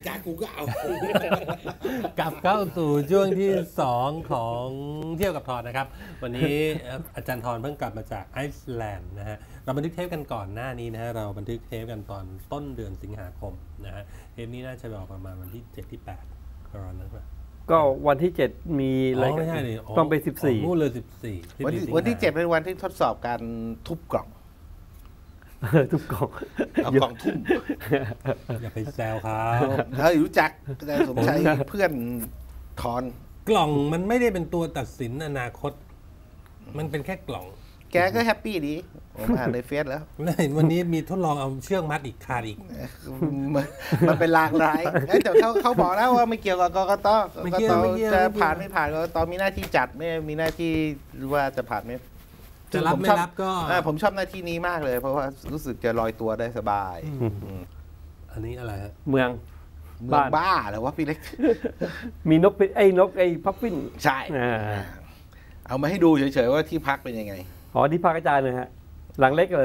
จากกูก็เอากลับเข้าสู่ช่วงที่ 2 ของเที่ยวกับทอนนะครับ วันนี้อาจารย์ทอนเพิ่งกลับมาจากไอซ์แลนด์นะฮะเราบันทึกเทปกันก่อนหน้านี้นะฮะเราบันทึกเทปกันตอนต้นเดือนสิงหาคมนะฮะเทปนี้น่าจะออกประมาณวันที่7ที่8ประมาณนั้นป่ะก็วันที่7มีอะไรไม่ใช่ดิต้องไป14 นู่นเลย14 วันที่7เป็นวันที่ทดสอบการทุบกล่องทุกกล่องเอากล่องทุ่มอย่าไปแซวเขารู้จักแต่สมชัยเพื่อนทอนกล่องมันไม่ได้เป็นตัวตัดสินอนาคตมันเป็นแค่กล่องแกก็แฮปปี้ดีผมอ่านในเฟซแล้วเห็นวันนี้มีทดลองเอาเชือกมัดอีกขาดอีกมันเป็นลางร้ายแต่เขาบอกแล้วว่าไม่เกี่ยวกับกกต.จะผ่านไม่ผ่านกกต.มีหน้าที่จัดไม่มีหน้าที่ว่าจะผ่านไม่จะรับไม่รับก็ผมชอบหน้าที่นี้มากเลยเพราะว่ารู้สึกจะลอยตัวได้สบายอันนี้อะไรฮะเมืองบ้าเหรอวะพี่เล็กมีนกพับปิ้นใช่เอามาให้ดูเฉยๆว่าที่พักเป็นยังไงอ๋อที่พักอาจารย์เลยฮะหลังเล็กเลย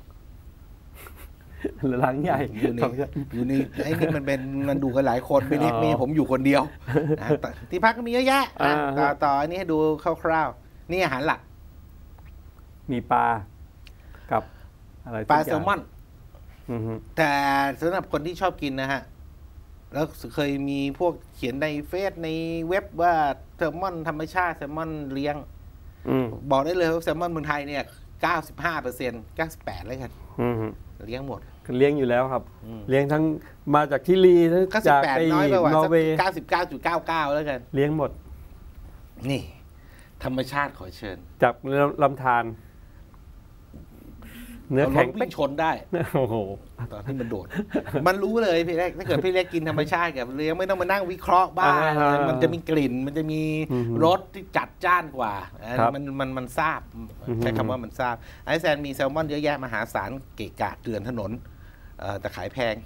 หลังใหญ่อยู่นี่ไอ้นี่มันดูกันหลายคนพี่เล็กมีผมอยู่คนเดียวที่พักก็มีเยอะแยะต่ออันนี้ให้ดูคร่าวๆนี่อาหารหลักมีปลากับอะไรปลาแซลมอนแต่สำหรับคนที่ชอบกินนะฮะแล้วเคยมีพวกเขียนในเฟซในเว็บว่าแซลมอนธรรมชาติแซลมอนเลี้ยงบอกได้เลยว่าแซลมอนเมืองไทยเนี่ย 95% 98แล้วกันเลี้ยงหมดเลี้ยงอยู่แล้วครับเลี้ยงทั้งมาจากชิลีจากน้อยไปกว่านอร์เวย์ 99.99 แล้วกันเลี้ยงหมดนี่ธรรมชาติขอเชิญจากลำธารเนื้อแข็งวิ่งชนได้โอ้โหตอนที่มันโดดมันรู้เลยพี่เล็กถ้าเกิดพี่เล็กกินธรรมชาติกับเลี้ยงไม่ต้องมานั่งวิเคราะห์บ้างมันจะมีกลิ่นมันจะมีรสที่จัดจ้านกว่ามันทราบใช้คำว่ามันทราบไอซ์แลนด์มีแซลมอนเยอะแยะมหาศาลเกะกะเกลื่อนถนนแต่ขายแพง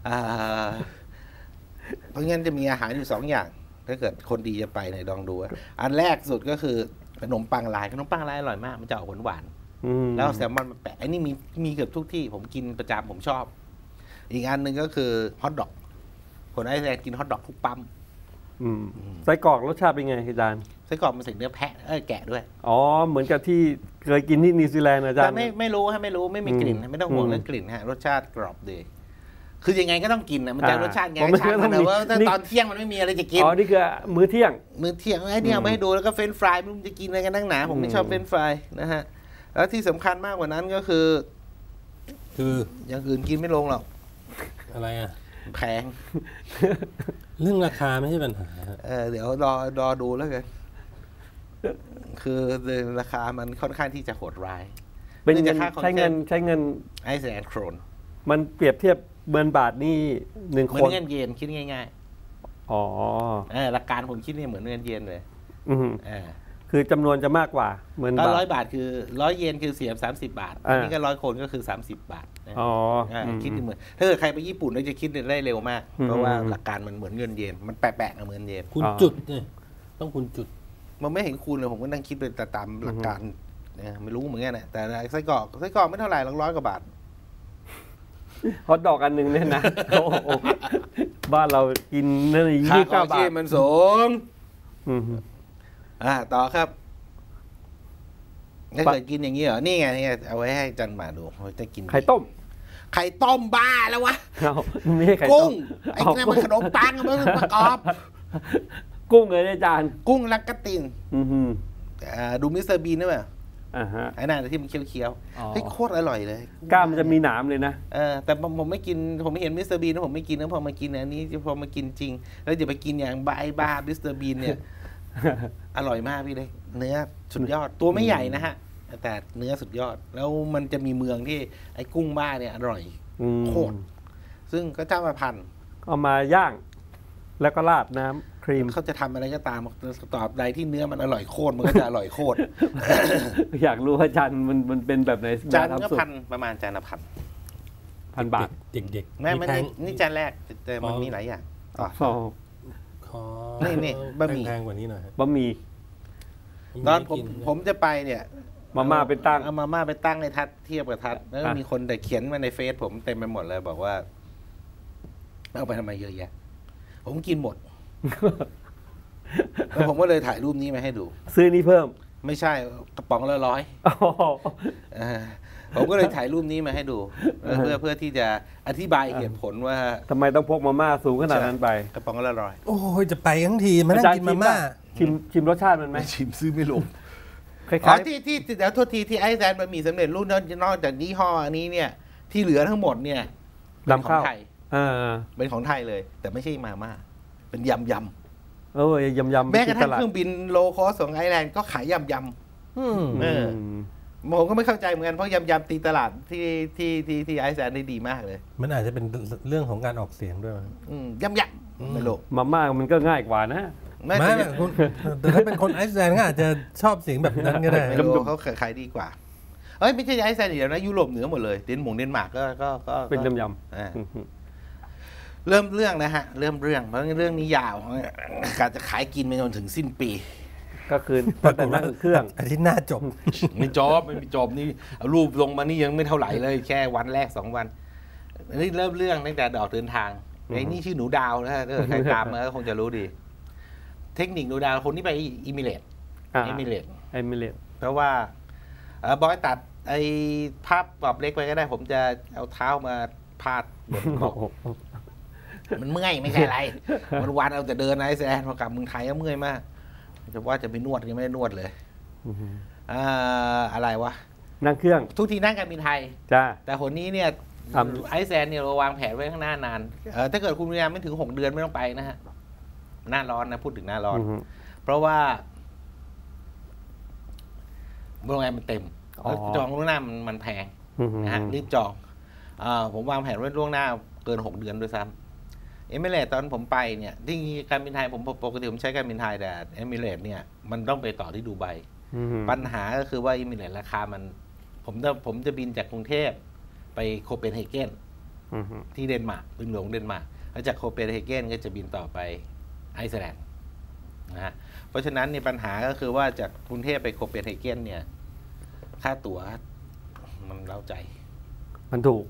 เพราะงั้นจะมีอาหารอยู่2อย่างถ้าเกิดคนดีจะไปเนี่ยลองดูอันแรกสุดก็คือขนมปังลายอร่อยมากมันจะออกหวานแล้วแซลมอนมันแปะไอ้นี่มีเกือบทุกที่ผมกินประจำผมชอบอีกอันหนึ่งก็คือฮอทดอกคนไอซ์แลนด์กินฮอทดอกทุกปั๊มไส้กรอกรสชาติเป็นไงอาจารย์ไส้กรอกมันใส่เนื้อแพะแกะด้วยอ๋อเหมือนกับที่เคยกินที่นิวซีแลนด์อาจารย์แต่ไม่รู้ไม่มีกลิ่นไม่ต้องห่วงเรื่องกลิ่นฮะรสชาติกรอบดีคือยังไงก็ต้องกินนะมันจะรสชาติไงช่างมันแต่ว่าตอนเที่ยงมันไม่มีอะไรจะกินอ๋อนี่คือมื้อเที่ยงไอ้เนี่ยไม่ให้ดูแล้วก็เฟรนช์ฟรายไม่รู้จะกินอะไรกันนั่งหนาผมไม่ชอบเฟรนช์ฟรายนะฮะแล้วที่สำคัญมากกว่านั้นก็คืออย่างอื่นกินไม่ลงหรอกอะไรอ่ะแพงเรื่องราคาไม่ใช่ปัญหาเดี๋ยวรอดูแล้วกันคือราคามันค่อนข้างที่จะโหดร้ายเป็นใช้เงินไอซ์แลนด์โครนมันเปรียบเทียบเงินบาทนี่1 คนเหมือนเงินเยนคิดง่ายๆอ๋อหลักการผมคิดนี่เหมือนเงินเยนเลยคือจำนวนจะมากกว่าเหมือน 100 บาทคือ100 เยนคือเสีย30 บาทอันนี้ก็100 คนก็คือ30 บาทคิดเหมือนถ้าเกิดใครไปญี่ปุ่นจะคิดได้เร็วมากเพราะว่าหลักการมันเหมือนเงินเยนมันแปะๆกับเงินเยนคุณจุดเนี่ยต้องคุณจุดมันไม่เห็นคูณเลยผมก็นั่งคิดไปตามหลักการไม่รู้เหมือนกันนะแต่ไส้กรอกไม่เท่าไหร่100 กว่าบาทฮอทดอกอันหนึ่งเนี่ยนะบ้านเรากินนั่น29 บาทมันสูงต่อครับถ้าเกิดกินอย่างนี้เหรอนี่ไงเอาไว้ให้จันมาดูจะกินไข่ต้มบ้าแล้ววะไม่ใช่ไข่ต้มไอ้นี่มันขนมปังมันประกอบกุ้งเลยอาจารย์กุ้งลักกะตินดูมิสเตอร์บีนด้วยไอ้นั่นที่มันเคี้ยวๆให้โคตรอร่อยเลยกล้ามมันจะมีหนามเลยนะแต่ผมไม่กินผมไม่เห็นมิสเตอร์บีนนะผมไม่กินนะพอมากินอันนี้พอมากินจริงแล้วจะไปกินอย่างบ้ามิสเตอร์บีนเนี่ยอร่อยมากพี่เลยเนื้อสุดยอดตัวไม่ใหญ่นะฮะแต่เนื้อสุดยอดแล้วมันจะมีเมืองที่ไอ้กุ้งบ้าเนี่ยอร่อยโคตรซึ่งก็เจ้ามาพันเอามาย่างแล้วก็ราดน้ำครีมเขาจะทำอะไรก็ตามตอบใดที่เนื้อมันอร่อยโคตรมันก็จะอร่อยโคตรอยากรู้ว่าจานมันเป็นแบบไหนจานก็ประมาณจานละ 1,000 บาทเด็กๆไม่นี่จานแรกแต่มันมีหลายอย่างนี่บะหมี่แพงกว่านี้หน่อยบะหมี่ตอนผมจะไปเนี่ยมาม่าไปตั้งเอามาม่าไปตั้งในทัดเทียบกับทัดแล้วมีคนแต่เขียนมาในเฟซผมเต็มไปหมดเลยบอกว่าเอาไปทำไมเยอะแยะผมกินหมด แล้วผมก็เลยถ่ายรูปนี้มาให้ดูซื้อนี้เพิ่มไม่ใช่กระป๋องละ100 อ๋อผมก็เลยถ่ายรูปนี้มาให้ดู เพื่อที่จะอธิบายเหตุผลว่าทำไมต้องพกมาม่าสูงขนาดนั้นไปกระป๋องละ100 โอ้ยจะไปทั้งทีมานั่งกินมาม่าชิมรสชาติมันไหมไม่ชิมซื้อไม่ลงคล้อ๋อายที่เดี๋ยวโทษทีที่ไอซ์แลนด์บะหมี่สำเร็จรูปนอกจากยี่ห้ออันนี้เนี่ย ที่เหลือทั้งหมดเนี่ยๆเป็นนำของเข้าไทย เป็นของไทยเลย แต่ไม่ใช่มาม่าเป็นยำเออยำแม้กระทั่งเครื่องบินโลคอสของไอร์แลนด์ก็ขายยำอืมเออ ผมก็ไม่เข้าใจเหมือนกันเพราะยำตีตลาดที่ไอซ์แลนด์ได้ดีมากเลยมันอาจจะเป็นเรื่องของการออกเสียงด้วยมั้งยำไม่รู้มาม่ามันก็ง่ายกว่านะไม่ไม่คุณแต่ถ้าเป็นคนไอซ์แลนด์ก็อาจจะชอบเสียงแบบนั้นก็ได้ไม่รู้เขาขายดีกว่าเอ้ยไม่ใช่ไอซ์แลนด์อย่างเดียวนะยุโรปเหนือหมดเลยเดนมาร์กก็เป็นยำอ่าเริ่มเรื่องนะฮะเริ่มเรื่องเพราะเรื่องนี้ยาวกะจะขายกินไปจนถึงสิ้นปีก็คือแต่นั่งเครื่องอาทิตย์หน้าจบไม่จบไม่จบนี่เอารูปลงมานี่ยังไม่เท่าไหร่เลยแค่วันแรก2 วันอันนี้เริ่มเรื่องตั้งแต่ออกเดินทางไอ้นี่ชื่อหนูดาวนะฮะถ้าใครตามมาก็คงจะรู้ดี เทคนิคหนูดาวคนที่ไปอิมิเรตอ่าอิมิเรตเอมิเรตเพราะว่าบอยตัดไอ้ภาพกรอบเล็กไปก็ได้ ผมจะเอาเท้ามาพาดบนบอกมันเมื่อยไม่ใช่อะไรวันเอาแต่เดินไอซ์แลนด์พอกลับเมืองไทยก็เมื่อยมากจะว่าจะไปนวดยังไม่ได้นวดเลยอะไรวะนั่งเครื่องทุกทีนั่งการบินไทยจ้าแต่คนนี้เนี่ยครับไอซ์แลนด์เนี่ยเราวางแผนไว้ข้างหน้านานถ้าเกิดคุณพยายามไม่ถึง6 เดือนไม่ต้องไปนะฮะหน้าร้อนนะพูดถึงหน้าร้อน เพราะว่าโรงแรมมันเต็มจองล่วงหน้ามันแพงนะฮะรีบจองผมวางแผนไว้ล่วงหน้าเกิน6 เดือนด้วยซ้ำเอมิเรตตอนผมไปเนี่ยที่การบินไทยผมปกติผมใช้การบินไทยแต่เอมิเรตเนี่ยมันต้องไปต่อที่ดูไบปัญหาก็คือว่าเอมิเรตราคามันผมจะบินจากกรุงเทพไปโคเปนเฮเกนที่เดนมาร์กเมืองหลวงเดนมาร์กแล้วจากโคเปนเฮเกนก็จะบินต่อไปไอซ์แลนด์นะฮะเพราะฉะนั้นเนี่ยปัญหาก็คือว่าจากกรุงเทพไปโคเปนเฮเกนเนี่ยค่าตั๋วมันเล้าใจมันถูก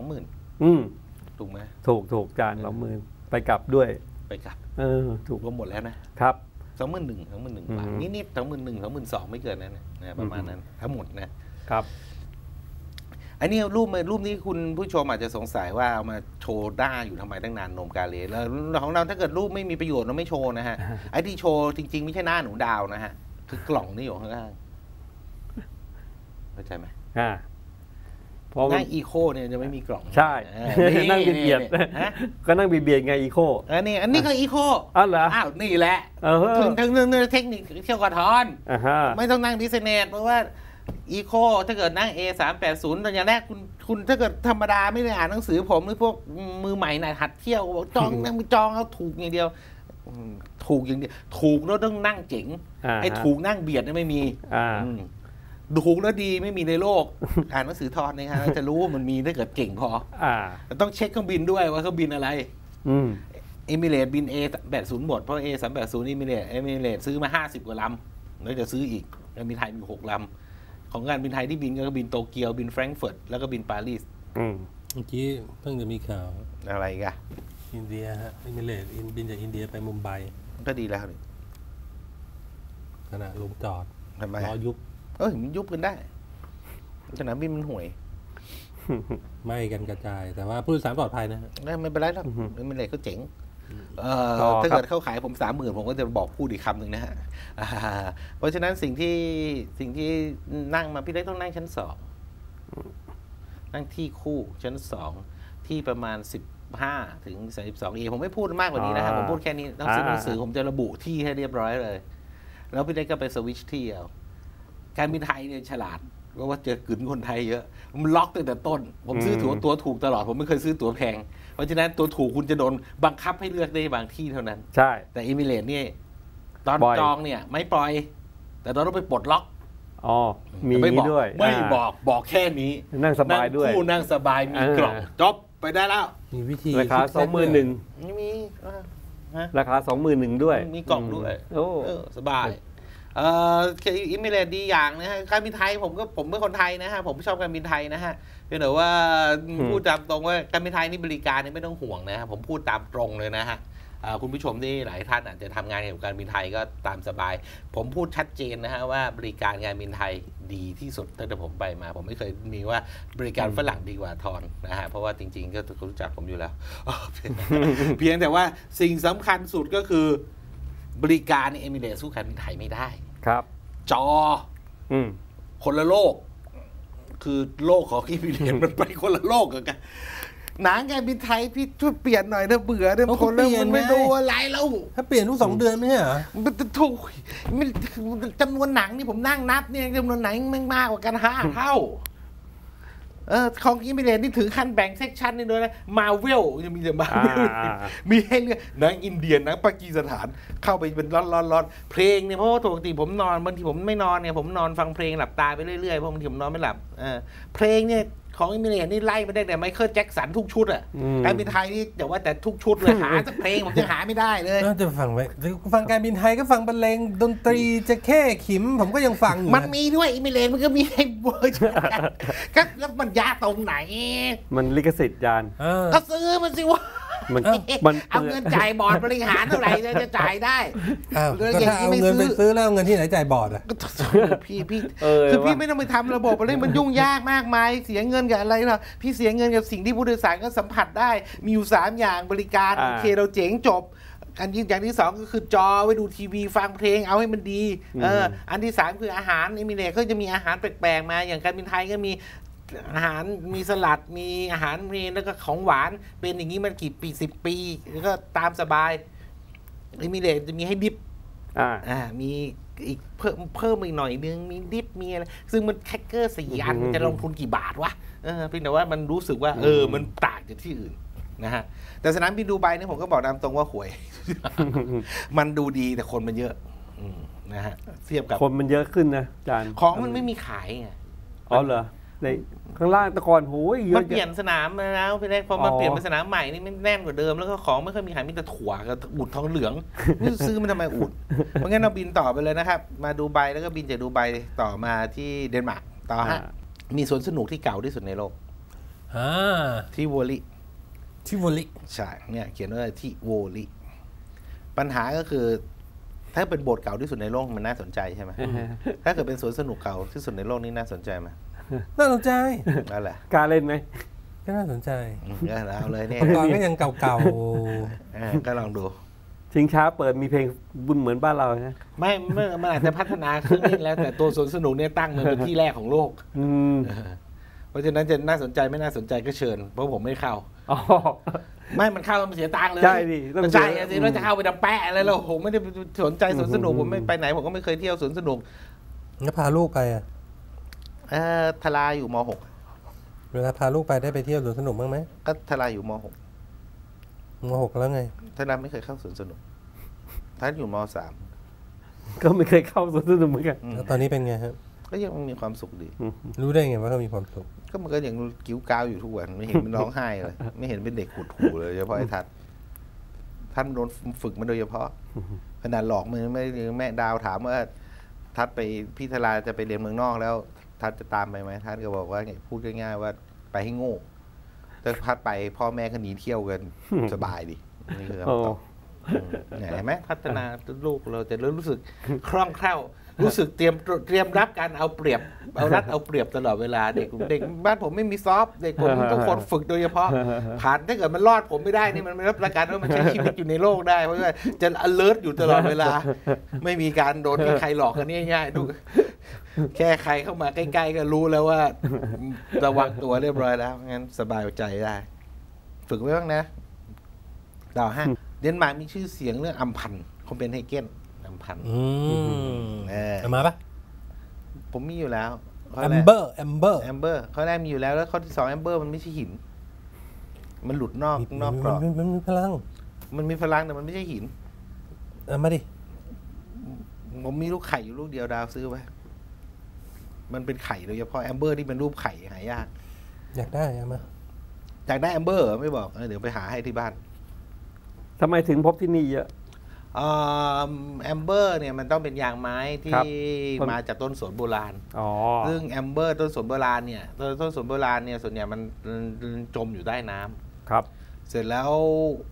20,000ถูกไหมถูกจาน20,000ไปกลับด้วยไปกลับถูกรวมหมดแล้วนะครับ21,000บาทนิดๆ21,000 22,000ไม่เกินนั้นนะประมาณนั้นทั้งหมดนะครับอันนี้รูปนี้คุณผู้ชมอาจจะสงสัยว่าเอามาโชว์หน้าอยู่ทำไมตั้งนานนมกาเลแล้วของเราถ้าเกิดรูปไม่มีประโยชน์เราไม่โชว์นะฮะไอ้ที่โชว์จริงๆไม่ใช่หน้าหนูดาวนะฮะคือกล่องนี่อยู่ข้างล่างเข้าใจไหมเพราะหน้าอีโคเนี่ยจะไม่มีกล่องใช่นั่งเบียดก็นั่งเบียดไงอีโคอันนี้ก็อีโคเหรออ้าวนี่แหละทั้งเรื่องเทคนิคเที่ยวกระทอนไม่ต้องนั่งดิสเนตเพราะว่าอีโคถ้าเกิดนั่ง A380 ตอนอย่างแรกคุณถ้าเกิดธรรมดาไม่ได้อ่านหนังสือผมหรือพวกมือใหม่น่ะหัดเที่ยวจองนั่งจองเอาถูกอย่างเดียวถูกอย่างเดียวถูกแล้วต้องนั่งเจ๋งไอ้ถูกนั่งเบียดนี่ไม่มีถูกแล้วดีไม่มีในโลกอ่านหนังสือทอนนะครับจะรู้ว่ามันมีถ้าเกิดเก่งพอต้องเช็คเครื่องบินด้วยว่าเครื่องบินอะไรเอมิเรตบิน A380 หมดเพราะ A380 เอมิเรตซื้อมา50 กว่าลำแล้วจะซื้ออีกการบินไทยมี6 ลำของการบินไทยที่บินก็บินโตเกียวบินแฟรงก์เฟิร์ตแล้วก็บินปารีสเมื่อกี้เพิ่งจะมีข่าวอะไรกันอินเดียฮะอิมิเรตบินจากอินเดียไปมุมไบก็ดีแล้วนี่ขณะลงจอดรอยุบมันยุบกันได้สนามบินมันห่วยไม่กันกระจายแต่ว่าผู้โดยสารปลอดภัยนะฮะไม่เป็นไรหรอกไม่เลยก็เจ๋งถ้าเกิดเข้าขายผม 30,000 ผมก็จะบอกพูดอีกคำหนึ่งนะฮะเพราะฉะนั้นสิ่งที่นั่งมาพี่เล็กต้องนั่งชั้น 2นั่งที่คู่ชั้น 2ที่ประมาณ15 ถึง 32 ผมไม่พูดมากกว่านี้นะครับผมพูดแค่นี้ต้องซื้อหนังสือผมจะระบุที่ให้เรียบร้อยเลยแล้วพี่เล็กก็ไปสวิตช์ที่เอาการบินไทยเนี่ยฉลาดเพราะว่าเจอกึ่นคนไทยเยอะมันล็อกตั้งแต่ต้นผมซื้อตัวถูกตลอดผมไม่เคยซื้อตั๋วแพงเพราะฉะนั้นตัวถูกคุณจะโดนบังคับให้เลือกได้บางที่เท่านั้นใช่แต่เอมิเรตนี่ตอนจองเนี่ยไม่ปล่อยแต่ตอนต้องไปปลดล็อกมีด้วยไม่บอกแค่นี้นั่งสบายด้วยนั่งสบายมีกล่องจบไปได้แล้วมีวิธีราคา 21,000 มีราคา 21,000ด้วยมีกล่องด้วยสบายอิมิเรตดีอย่างนะฮะการบินไทยผมเป็นคนไทยนะฮะผมชอบการบินไทยนะฮะเพียงแต่ว่าพูดตามตรงว่าการบินไทยนี่บริการนี่ไม่ต้องห่วงนะฮะผมพูดตามตรงเลยนะฮะคุณผู้ชมที่หลายท่านอาจจะทำงานเกี่ยวกับการบินไทยก็ตามสบายผมพูดชัดเจนนะฮะว่าบริการการบินไทยดีที่สุดตั้งแต่ผมไปมาผมไม่เคยมีว่าบริการฝรั่งดีกว่าทอนนะฮะเพราะว่าจริงๆก็รู้จักผมอยู่แล้ว เพียงแต่ว่าสิ่งสำคัญสุดก็คือบริการในเอมิเรตส์สู้การบินไทยไม่ได้ครับจอคนละโลกคือโลกของเอมิเรตส์มันไปคนละโลกกันหนังการบินไทยพี่ช่วยเปลี่ยนหน่อยนะเบื่อเดี๋ยวคนเริ่มไม่ดูอะไรแล้วถ้าเปลี่ยนทุก2 เดือนไม่ใช่เหรอมันถูกจำนวนหนังนี่ผมนั่งนับเนี่ยจำนวนหนังมันมากกว่ากัน5 เท่าของอิมิเรตนี่ถึงขั้นแบ่งเซกชันนี่ด้วยนะมาเวลยังมีแต่มาเวลมีให้เลือกหนังอินเดียหนังปากีสถานเข้าไปเป็นร้อนเพลงเนี่ยเพราะว่าปกติผมนอนบางทีผมไม่นอนเนี่ยผมนอนฟังเพลงหลับตาไปเรื่อยๆเพราะบางทีผมนอนไม่หลับเพลงเนี่ยของอิมิเรตนี่ไล่มาได้แต่ไมเคิลแจ็คสันทุกชุดอ่ะการบินไทยนี่แต่ว่าแต่ทุกชุดเลยหาสักเพลงผมยังหาไม่ได้เลยจะฟังไว้ฟังการบินไทยก็ฟังบรรเลงดนตรีจะแค่ขิมผมก็ยังฟังอยู่มันมีด้วยอิมิเรตมันก็มีให้เวอร์ชันก็แล้วมันยากตรงไหนมันลิขสิทธิ์จานก็ซื้อมันสิวะมันเอาเงินจ่ายบอร์ดบริหารเท่าไหร่จะจ่ายได้ก็ถ้าเอาเงินไปซื้อแล้วเอาเงินที่ไหนจ่ายบอร์ดอ่ะพี่คือพี่ไม่ต้องไปทำระบบอะไรมันยุ่งยากมากมายเสียเงินกับอะไรหรอพี่เสียเงินกับสิ่งที่ผู้โดยสารก็สัมผัสได้มีอยู่3 อย่างบริการโอเคเราเจ๋งจบอันอย่างที่2ก็คือจอไว้ดูทีวีฟังเพลงเอาให้มันดีอันที่3คืออาหารเอมิเรตส์ก็จะมีอาหารแปลกๆมาอย่างการบินไทยก็มีอาหารมีสลัดมีอาหารเมนแล้วก็ของหวานเป็นอย่างนี้มันกี่ปี10 ปีแล้วก็ตามสบายเอมิเรตส์จะมีให้ดิฟมีอีกเพิ่มอีกหน่อยนึงมีดิฟมีอะไรซึ่งมันแคคเกอร์4 อันมันจะลงทุนกี่บาทวะเพียงแต่ว่ามันรู้สึกว่ามันต่างจากที่อื่นนะฮะแต่สนามบินดูไบเนี่ยผมก็บอกตามตรงว่าห่วย มันดูดีแต่คนมันเยอะนะฮะเทียบกับคนมันเยอะขึ้นนะอาจารย์ของมันไม่มีขายไงอ๋อเหรอในข้างล่างตะกอนโหยมันเปลี่ยนสนามมาแล้วพี่เล็กพอมาเปลี่ยนเป็นสนามใหม่นี่มันแน่นกว่าเดิมแล้วก็ของไม่ค่อยมีขายมีแต่ถั่วกับอุดทองเหลืองนี่ซื้อมันทำไมอุดเพราะงั้นเราบินต่อไปเลยนะครับมาดูไบแล้วก็บินจากดูไบต่อมาที่เดนมาร์กต่อฮะมีสวนสนุกที่เก่าที่สุดในโลกที่วอลลี่ใช่เนี่ยเขียนว่าที่วอลลี่ปัญหาก็คือถ้าเป็นโบสถ์เก่าที่สุดในโลกมันน่าสนใจใช่ไหมถ้าเกิดเป็นสวนสนุกเก่าที่สุดในโลกนี่น่าสนใจไหมน่าสนใจนั่นแหละกล้าเล่นไหมก็น่าสนใจเอาเลยเนี่ยตอนก็ยังเก่าๆก็ลองดูชิงช้าเปิดมีเพลงบุญเหมือนบ้านเราใช่ไม่เมื่อมันอาจจะพัฒนาขึ้นแล้วแต่ตัวสวนสนุกเนี่ยตั้งมันเป็นที่แรกของโลกเพราะฉะนั้นจะน่าสนใจไม่น่าสนใจก็เชิญเพราะผมไม่เข้าไม่มันเข้ามันเสียตังค์เลยใช่ดิมันใช่สิเราจะเข้าไปดำแปะอะไรเราผมไม่ได้สนใจสวนสนุกผมไม่ไปไหนผมก็ไม่เคยเที่ยวสวนสนุกแล้วพาลูกไปอ่ะทลาอยู่ม.6 เวลาพาลูกไปได้ไปเที่ยวสวนสนุกบ้างไหมก็ทลาอยู่ม .6 แล้วไงทลาไม่เคยเข้าสวนสนุกท่านอยู่ม .3 ก็ไม่เคยเข้าสวนสนุกเหมือนกันแล้วตอนนี้เป็นไงครับก็ยังมีความสุขดีรู้ได้ไงว่าเขามีความสุขก็มันก็ยังกิ้วก้าวอยู่ทุกวันไม่เห็นมันร้องไห้เลยไม่เห็นเป็นเด็กขุดหูเลยเฉพาะไอ้ท่านโดนฝึกมาโดยเฉพาะขนาดหลอกมือไม่แม่ดาวถามว่าทัดไปพี่ทลาจะไปเรียนเมืองนอกแล้วทัดจะตามไปไหมทัดก็บอกว่าพูดง่ายๆว่าไปให้โง่แต่ทัดไปพ่อแม่ก็หนีเที่ยวกันสบายดินี่คือคำตอบเห็นไหมพัฒนาลูกเราจะรู้สึกคล่องแคล่วรู้สึกเตรียมรับการเอาเปรียบเอารัดเอาเปรียบตลอดเวลาเด็กบ้านผมไม่มีซอฟเด็กผมต้องคนฝึกโดยเฉพาะผ่านถ้าเกิดมันรอดผมไม่ได้นี่มันไม่รับประกันว่ามันใช้ชีวิตอยู่ในโลกได้เพราะว่าจะ alert อยู่ตลอดเวลาไม่มีการโดนใครหลอกกันง่ายๆทุกแค่ใครเข้ามาใกล้ๆก็รู้แล้วว่าระวังตัวเรียบร้อยแล้วงั้นสบายใจได้ฝึกไว้บ้างนะต่อฮะเดนมาร์กมีชื่อเสียงเรื่องอัมพันธ์คอมเปนเฮเกนอัมมาปะผมมีอยู่แล้วแอมเบอร์ข้อแรกมีอยู่แล้วแล้วข้อที่2แอมเบอร์มันไม่ใช่หินมันหลุดนอกกรอบมันมีพลังแต่มันไม่ใช่หินมาดิผมมีลูกไข่อยู่ลูกเดียวดาวซื้อไว้มันเป็นไข่โดยเฉพาะแอมเบอร์ที่เป็นรูปไข่หายากอยากได้มาอยากได้แอมเบอร์ไม่บอกเดี๋ยวไปหาให้ที่บ้านทำไมถึงพบที่นี่เยอะแอมเบอร์เนี่ยมันต้องเป็นยางไม้ที่มาจากต้นสนโบราณซึ่งแอมเบอร์ต้นสนโบราณเนี่ยต้นสนโบราณเนี่ยส่วนใหญ่มันจมอยู่ใต้น้ำครับเสร็จแล้ว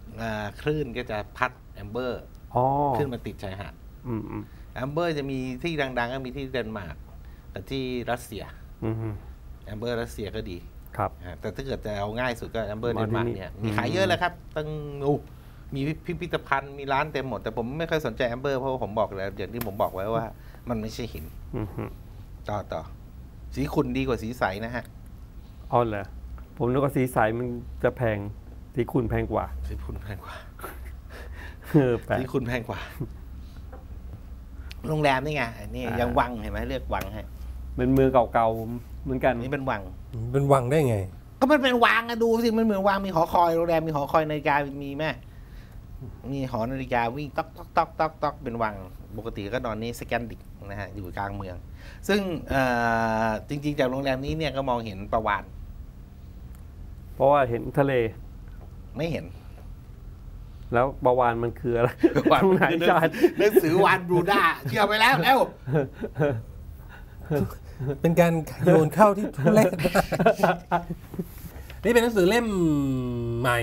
คลื่นก็จะพัดแอมเบอร์อ๋อขึ้นมาติดชายหาดอืมแอมเบอร์จะมีที่ดังๆก็มีที่เดนมาร์กกับที่รัสเซียอืมแอมเบอร์รัสเซียก็ดีครับแต่ถ้าเกิดจะเอาง่ายสุดก็แอมเบอร์เดมาน ที่มาร์กนี่เนี่ยมีขายเยอะเลยครับตั้งมีพิพิธภัณฑ์มีร้านเต็มหมดแต่ผมไม่ค่อยสนใจแอมเบอร์เพราะว่าผมบอกแล้วอย่างที่ผมบอกไว้ว่ามันไม่ใช่หินอืมต่อสีขุ่นดีกว่าสีใสนะฮะอ๋อเหรอผมนึกว่าสีใสมันจะแพงสีขุ่นแพงกว่าสีขุ่นแพงกว่าแปลกสีขุ่นแพงกว่า โรงแรมนี่ไงนี่ยังวังเห็นไหมเรียกวังให้เป็นเมืองเก่าๆเหมือนกันนี่เป็นวังเป็นวังได้ไงก็มันเป็นวังอะดูสิมันเหมือนวังมีหอคอยโรงแรมมีหอคอยนาฬิกามีไหมมีหอนาฬิกาวิ่งต๊อกต๊อกต๊อกต๊อกต๊อกเป็นวังปกติก็นอนนี่สแกนดิกนะฮะอยู่กลางเมือง ซึ่งจริงๆจากโรงแรมนี้เนี่ยก็มองเห็นประวานเพราะว่าเห็นทะเลไม่เห็นแล้วปลาวานมันคืออะไรประวานตรงไหนจานหนังสือวานบรูด้าเชื่อไปแล้วแล้วเป็นการโยนเข้าที่ทุเรศมากนี่เป็นหนังสือเล่มใหม่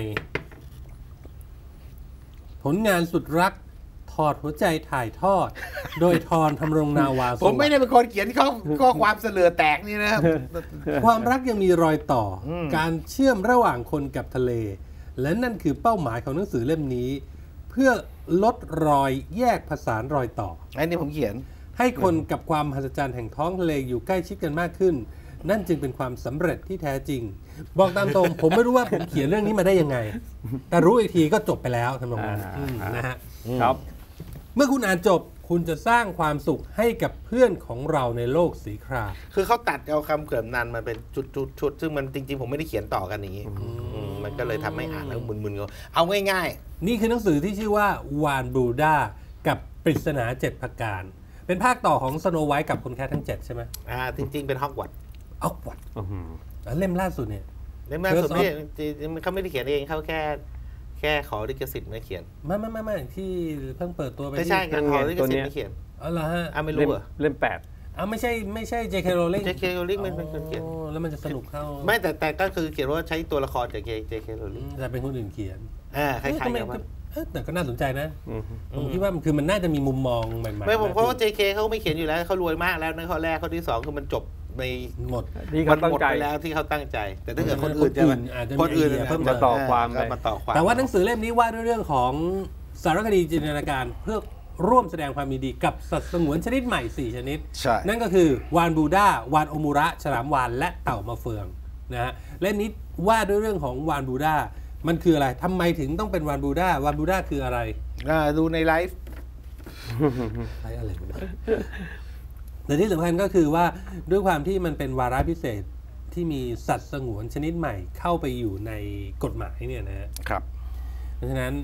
ผลงานสุดรักถอดหัวใจถ่ายทอด โดยทรธำรงนาวาสผมไม่ได้เป็นคนเขียนข้อความเสลือแตกนี่นะครับความรักยังมีรอยต่ออมการเชื่อมระหว่างคนกับทะเล และนั่นคือเป้าหมายของหนังสือเล่มนี้ เพื่อลดรอยแยกผสานรอยต่ออันนี้ผมเขียนให้คนกับความมหัศจรรย์แห่งท้องทะเลอยู่ใกล้ชิดกันมากขึ้น นั่นจึงเป็นความสำเร็จที่แท้จริง บอกตามตรง ผมไม่รู้ว่าผมเขียนเรื่องนี้มาได้ยังไง แต่รู้อีกทีก็จบไปแล้วทำนองนั้นนะฮะครับเมื่อคุณอ่านจบคุณจะสร้างความสุขให้กับเพื่อนของเราในโลกสีครามคือเขาตัดเอาคำเขื่อนนันมาเป็นชุดซึ่งมันจริงๆผมไม่ได้เขียนต่อกันอย่างนี้มันก็เลยทำให้อ่านแล้วมึนๆเอาง่ายนี่คือหนังสือที่ชื่อว่าวานบรูด้ากับปริศนา7ประการ เป็นภาคต่อของสโนไวท์กับคนแค่ทั้ง 7 ใช่ไหมๆจริงๆเป็นฮอกวอตส์ออกวัดอื้อหือเล่มล่าสุดเนี่ยเล่มล่าสุดไม่เขาไม่ได้เขียนเองเขาแค่ขอลิขสิทธิ์มาเขียนไม่ที่เพิ่งเปิดตัวไปไม่ใช่ที่การขอลิขสิทธิ์มาเขียนอ๋อเหรอฮะไม่รู้เหรอเล่มไม่ใช่ JK Rowling JK Rowling มันเป็นคนเขียนอ๋อแล้วมันจะสนุกเข้าไม่แต่ก็คือเขียนว่าใช้ตัวละครจาก JK Rowling แต่เป็นคนอื่นเขียนคล้ายๆกันว่าแต่ก็น่าสนใจนะอืมผมคิดว่ามันน่าจะมีมุมมองใหม่ๆไม่ผมเพราะว่า JK เขาไม่เขียนอยู่แล้วเขารวยมากแล้วนั่นข้อแรกข้อที่สองคือมันจบในหมดที่มัเขาตั้งหมดใจไปแล้วที่เขาตั้งใจ แต่ถ้าเกิดคนอื่นอาจจะมีคนอื่นไอเดียเพิ่มจะต่อความไปก็มาต่อความแต่ว่าหนังสือเล่มนี้ว่าด้วยเรื่องของสารคดีจินตนาการเพื่อร่วมแสดงความยินดีกับสัตว์สงวนชนิดใหม่ 4 ชนิดใช่นั่นก็คือวานบูด้าวานโอมูระฉลามวาฬและเต่ามาเฟืองนะฮะเล่มนี้ว่าด้วยเรื่องของวานบูด้ามันคืออะไรทำไมถึงต้องเป็นวานบูด้าวานบูด้าคืออะไรดูในไลฟ์อะไรวะแต่ที่สำคัญก็คือว่าด้วยความที่มันเป็นวาระพิเศษที่มีสัตว์สงวนชนิดใหม่เข้าไปอยู่ในกฎหมายเนี่ยนะฮะครับเพราะฉะนั้น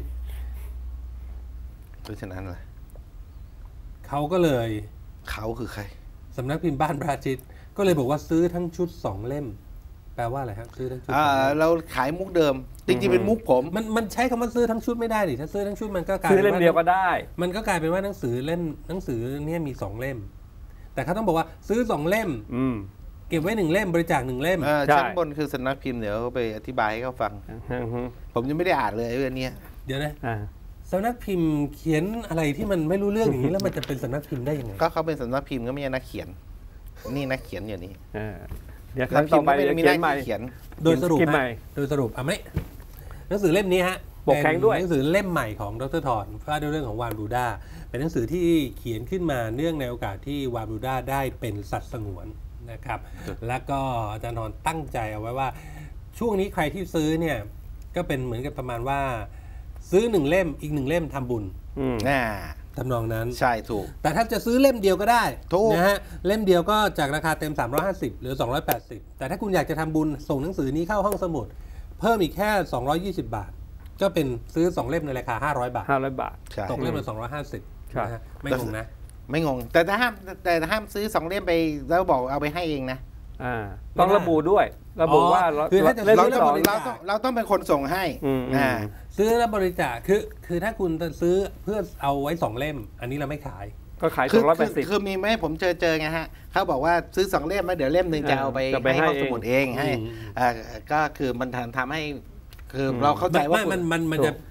อะไรเขาก็เลยเขาคือใครสำนักพิมพ์บ้านพระอาทิตย์ก็เลยบอกว่าซื้อทั้งชุด 2 เล่ม แปลว่าอะไรครับซื้อทั้งชุดสองเล่มเราขายมุกเดิม จริงๆเป็นมุกผมมันใช้คำว่าซื้อทั้งชุดไม่ได้ดิถ้าซื้อทั้งชุดมันก็กลายซื้อเป็นเล่มเดียวก็ได้มันก็กลายเป็นว่าหนังสือเนี่ยมี 2 เล่ม แต่เขาต้องบอกว่าซื้อ 2 เล่มอืมเก็บไว้ 1 เล่มบริจาค1 เล่มใช่ชั้นบนคือสำนักพิมพ์เดี๋ยวไปอธิบายให้เขาฟัง ผมยังไม่ได้อ่านเลยเรื่องนี้เดี๋ยวนะอ่าสำนักพิมพ์เขียนอะไรที่มันไม่รู้เรื่องอย่างนี้แล้วมันจะเป็นสำนักพิมพ์ได้ยังไงก็เขาเป็นสำนักพิมพ์ก็ไม่ใช่นักเขียน นี่นักเขียนอย่างนี้เดี๋ยวครั้งต่อไปนักจะพิมพ์ก็เขียนใหม่เขียนโดยสรุปเขียนใหม่โดยสรุปไม่หนังสือเล่มนี้ฮะปกแข็งด้วยเป็นหนังสือเล่มใหม่ของดร.ทอนว่าด้วยเรื่องของวานบรูด้าเป็นหนังสือที่เขียนขึ้นมาเนื่องในโอกาสที่วานบรูด้าได้เป็นสัตว์สงวนนะครับ แล้วก็อาจารย์ทอนตั้งใจเอาไว้ว่า ช่วงนี้ใครที่ซื้อเนี่ยก็เป็นเหมือนกับประมาณว่า ซื้อ1 เล่มอีก1 เล่มทำบุญอืมทำนองนั้นใช่ถูกแต่ถ้าจะซื้อเล่มเดียวก็ได้ถูกนะฮะเล่มเดียวก็จากราคาเต็ม350เหลือ280แต่ถ้าคุณอยากจะทำบุญส่งหนังสือนี้เข้าห้องสมุดเพิ่มอีกแค่220 บาท ก็เป็นซื้อ2 เล่มในราคา500 บาท 500 บาทใช่ตกเล่มละ250 ครับนะฮะไม่งงนะไม่งง แต่ห้ามซื้อ2 เล่มไปแล้วบอกเอาไปให้เองนะต้องระบุด้วย ระบุว่าคือถ้าจะเล่มเราที่ต้สออง งเราต้องเป็นคนส่งให้อืมซื้อแล้วบริจาคคือถ้าคุณจะซื้อเพื่อเอาไว้2 เล่ม อันนี้เราไม่ขายก็ขายคือมีไหมผมเจอไงฮะเขาบอกว่าซื้อ2 เล่มแล้วเดี๋ยวเล่มหนึ่งจะเอาไปจะไปให้ให้ห้องสมุดเองให้ก็คือมันทำให้คือเราเข้าใจว่ามันจะ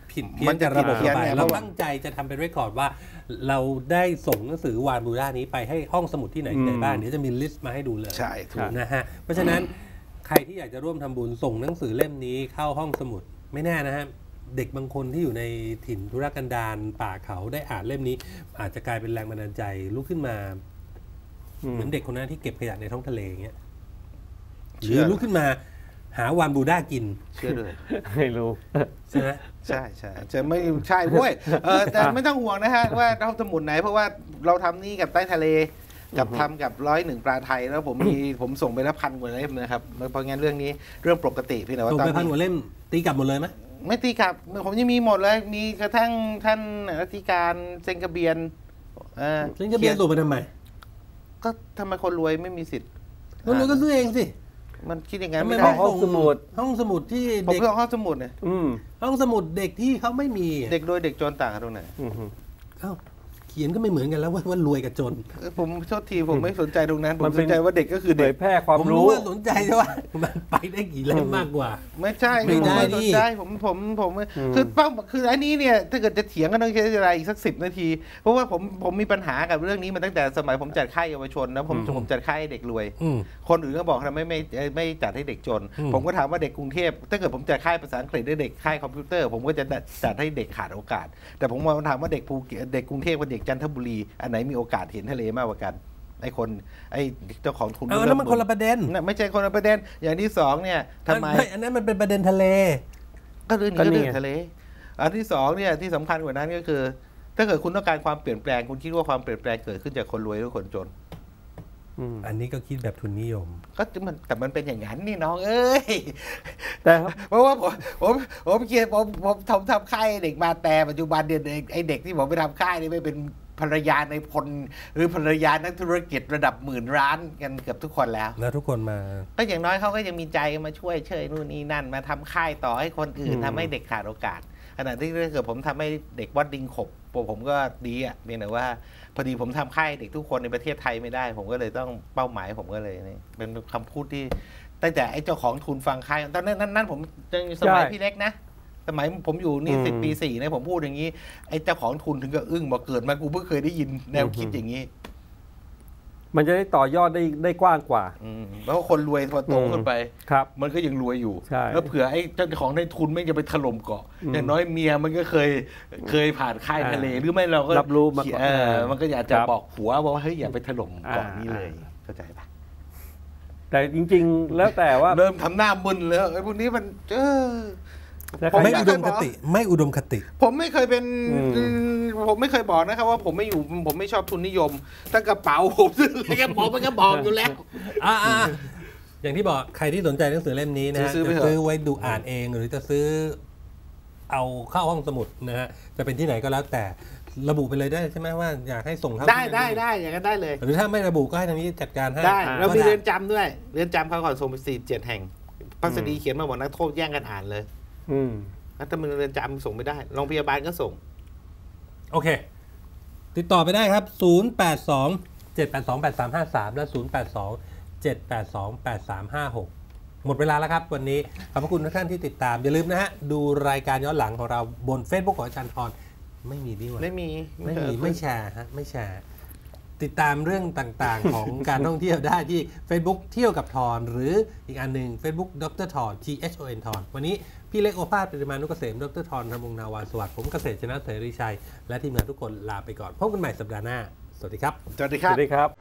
ผิดเพี้ยนจากระบบไปเราตั้งใจจะทำเป็นเรคคอร์ดว่าเราได้ส่งหนังสือวานบูด้านี้ไปให้ห้องสมุดที่ไหนบ้างเดี๋ยวจะมีลิสต์มาให้ดูเลยใช่ถูกนะฮะเพราะฉะนั้นใครที่อยากจะร่วมทำบุญส่งหนังสือเล่มนี้เข้าห้องสมุดไม่แน่นะฮะเด็กบางคนที่อยู่ในถิ่นธุรกันดารป่าเขาได้อ่านเล่มนี้อาจจะกลายเป็นแรงบันดาลใจลุกขึ้นมาเหมือนเด็กคนนั้นที่เก็บขยะในท้องทะเลอย่างเงี้ยหรือลุกขึ้นมาหาวานบูด้ากินเชื่อเลยไม่รู้ใช่ไหมใช่ใช่จะไม่ใช่เว้ยแต่ไม่ต้องห่วงนะฮะว่าเราสมุดไหนเพราะว่าเราทำนี่กับใต้ทะเลกับทำกับ101ปลาไทยแล้วผมส่งไปแล้ว1,000 กว่าเล่มนะครับเพราะงั้นเรื่องนี้เรื่องปกติพี่นะว่าส่งไป1,000 กว่าเล่มตีกลับหมดเลยไหมไม่ตีกลับผมยังมีหมดเลยมีกระทั่งท่านอธิการเซงกระเบียนเซงกระเบียนส่งไปทำไมก็ทำไมคนรวยไม่มีสิทธิ์คนรวยก็ซื้อเองสิมันคิดอย่างนั้นไม่ได้ห้องสมุดที่เด็กห้องสมุดเนี่ยห้องสมุดเด็กที่เขาไม่มีเด็กโดยเด็กจนต่างกันตรงไหนเอ้าเขียนก็ไม่เหมือนกันแล้วว่ารวยกับจนผมโทษทีผมไม่สนใจตรงนั้นผมสนใจว่าเด็กก็คือเด็กแพร่ความรู้ผมรู้ว่าสนใจใช่ว่ามันไปได้กี่เล่มมากกว่าไม่ใช่ไม่ได้สนใจผมคือเป้าคืออันนี้เนี่ยถ้าเกิดจะเถียงกันต้องใช้เวลาอีกสัก10 นาทีเพราะว่าผมมีปัญหากับเรื่องนี้มาตั้งแต่สมัยผมจัดค่ายเยาวชนนะผมจัดค่ายให้เด็กรวยคนอื่นก็บอกทำไมไม่จัดให้เด็กจนผมก็ถามว่าเด็กกรุงเทพถ้าเกิดผมจัดค่ายภาษาอังกฤษให้เด็กค่ายคอมพิวเตอร์ผมก็จะจัดให้เด็กขาดโอกาสแต่ผมมาถามว่าเด็กภูเก็ตเด็กกรุงเทพกับเด็กจันทบุรีอันไหนมีโอกาสเห็นทะเลมากกว่ากันไอ้เจ้าของทุนแล้วมันคนละประเด็นไม่ใช่คนละประเด็นอย่างที่2เนี่ยทำไมอันนั้นมันเป็นประเด็นทะเลก็เรื่องทะเลอันที่2เนี่ยที่สำคัญกว่านั้นก็คือถ้าเกิดคุณต้องการความเปลี่ยนแปลงคุณคิดว่าความเปลี่ยนแปลงเกิดขึ้นจากคนรวยหรือคนจนอันนี้ก็คิดแบบทุนนิยมก็แต่มันเป็นอย่างนั้นนี่น้องเอ้ยแต่เพราะว่าผมเขียนผมทำค่ายเด็กมาแต่ปัจจุบันเนี่ยไอ้เด็กที่ผมไปทำค่ายนี่ไม่เป็นภรรยาในพลหรือภรรยานักธุรกิจระดับ10,000 ล้านกันเกือบทุกคนแล้วทุกคนมาก็อย่างน้อยเขาก็ยังมีใจมาช่วยเชยนู่นนี่นั่นมาทำค่ายต่อให้คนอื่นทำให้เด็กขาดโอกาสขณะที่ถ้าเกิดผมทำให้เด็กวัดดิงขบผมก็ดีอ่ะเพียงแต่ว่าพอดีผมทำค่ายเด็กทุกคนในประเทศไทยไม่ได้ผมก็เลยต้องเป้าหมายผมก็เลยนี่เป็นคำพูดที่ตั้งแต่ไอ้เจ้าของทุนฟังค่ายตอนนั้นผมยังสมัยพี่เล็กนะสมัยผมอยู่นี่10 ปี 4นะผมพูดอย่างนี้ไอ้เจ้าของทุนถึงกับอึ้งบอกเกิดมากูเพิ่งเคยได้ยินแนวคิดอย่างนี้มันจะได้ต่อยอดได้กว้างกว่าแล้วคนรวยพอโตขึ้นไปมันก็ยังรวยอยู่แล้วเผื่อไอ้เจ้าของในทุนไม่จะไปถล่มเกาะอย่างน้อยเมียมันก็เคยผ่านค่ายทะเลหรือไม่เราก็รับรู้มันก็อยากจะบอกผัวว่าเฮ้ยอย่าไปถล่มเกาะนี้เลยเข้าใจปะแต่จริงๆแล้วแต่ว่าเริ่มทำหน้ามึนแล้วไอ้พวกนี้มันไม่อุดมคติผมไม่เคยเป็นผมไม่เคยบอกนะครับว่าผมไม่ชอบทุนนิยมตั้งกระเป๋าผมซื้ออะไรก็บอกมันก็บอกอยู่แล้วอย่างที่บอกใครที่สนใจหนังสือเล่มนี้นะจะซื้อไว้ดูอ่านเองหรือจะซื้อเอาเข้าห้องสมุดนะฮะจะเป็นที่ไหนก็แล้วแต่ระบุไปเลยได้ใช่ไหมว่าอยากให้ส่งเข้าได้อย่างนั้นได้เลยหรือถ้าไม่ระบุก็ให้ทางนี้จัดการให้ได้เรามีเรือนจำด้วยเรือนจำเขาขอส่งไป47 แห่งพัสดีเขียนมาบอกนักโทษแย่งกันอ่านเลยถ้ามึงเรือนจำส่งไม่ได้โรงพยาบาลก็ส่งโอเคติดต่อไปได้ครับ082-782-8353และ082-782-8356หมดเวลาแล้วครับวันนี้ขอบพระคุณทุกท่านที่ติดตามอย่าลืมนะฮะดูรายการย้อนหลังของเราบน Facebook ของอาจารย์พรไม่มีดีกว่าไม่แชร์ฮะไม่แชร์ติดตามเรื่องต่างๆของการท่องเที่ยวได้ที่ Facebook เที่ยวกับทรหรืออีกอันหนึ่ง Facebook ดร. ทร THON ทรวันนี้พี่เล็กโอภาสปริมานุเกษมดร. ทรธรรมวงศ์นาวาสวัสดิ์ผมเกษตรชนะเสรีชัยและทีมงานทุกคนลาไปก่อนพบกันใหม่สัปดาห์หน้าสวัสดีครับสวัสดีครับ